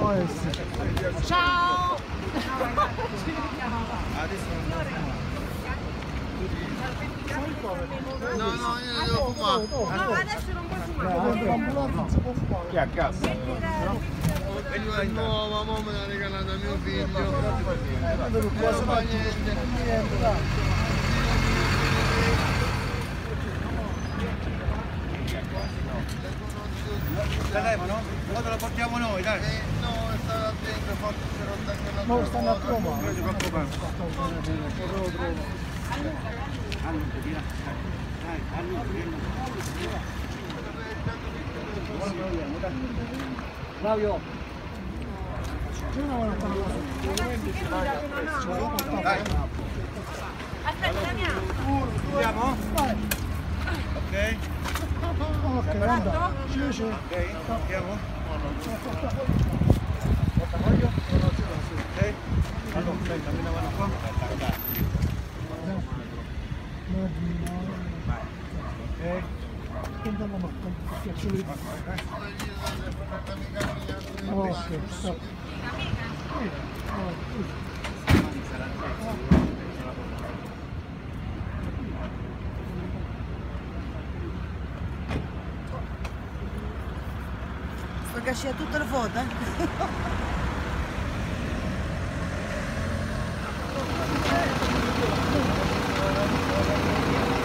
può essere. Ciao! No, io ne devo fumare. No, adesso non posso fumare. L'ambulanza non si può fumare. Chi è a casa? Quella è nuova, mo me l'ha regalata mio figlio. Non fa niente. Telefono? Ora te lo portiamo noi, dai. No, è stata dentro, forse si è rotta anche la Ma stanno a trovare. Non ti preoccupare. Flavio. Dai. Aspetta, Damiano. Andiamo? Ok. Ok, anda. Sì. Ok, andiamo? Portafoglio? Ok. Allora, aspetta, me ne vanno qua. Ok. Andiamo a piacere. Ok, stop. Sto che c'è tutte le foto, eh?